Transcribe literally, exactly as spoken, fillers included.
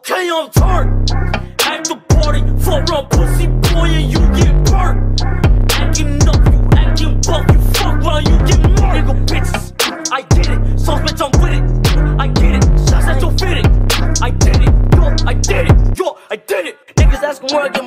okay, I'm turned. At the party, fuck around pussy boy and you get burnt. Acting up, you acting buck, you fuck round, you get murdered. Nigga bitches, I did it, so bitch I'm with it. I get it, shots at your fitted. I did it, yo, I did it, yo, I did it. Niggas asking where I get